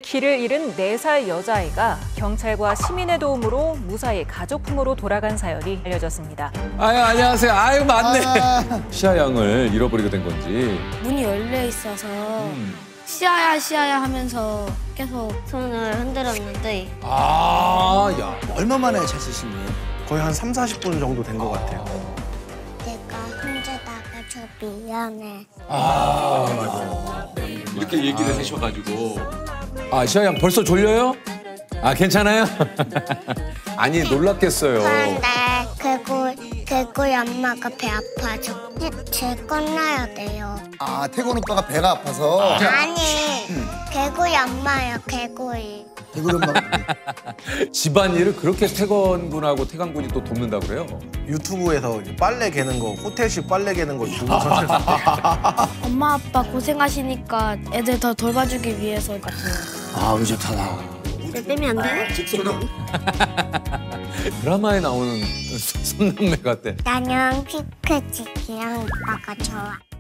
길을 잃은 4살 여자아이가 경찰과 시민의 도움으로 무사히 가족품으로 돌아간 사연이 알려졌습니다. 아유, 안녕하세요. 아유, 맞네. 시아 양을 잃어버리게 된 건지. 문이 열려 있어서 시아야 시아야 하면서 계속 손을 흔들었는데 야. 얼마 만에 찾으신 거예요? 거의 한 3, 40분 정도 된 것 같아요. 내가 혼자다가 저 미안해. 이렇게 얘기를 하셔가지고. 시아 양 벌써 졸려요? 괜찮아요? 아니, 놀랐겠어요. 그런데 개구리 엄마가 배 아파서 제 끝나야 돼요. 태권 오빠가 배가 아파서. 아니, 개구리 엄마요, 개구리. 개구리 엄마가. 집안일을 그렇게 태건군하고 태강군이 또 돕는다고 그래요? 유튜브에서 이제 빨래 개는 거, 호텔식 빨래 개는 거 보고 엄마 아빠 고생하시니까 애들 더 돌봐주기 위해서 같아요. 우리 집 타다. 내 빼면 안 돼? 드라마에 나오는 손남매 같대. 나는 피크치기랑 오빠가 좋아.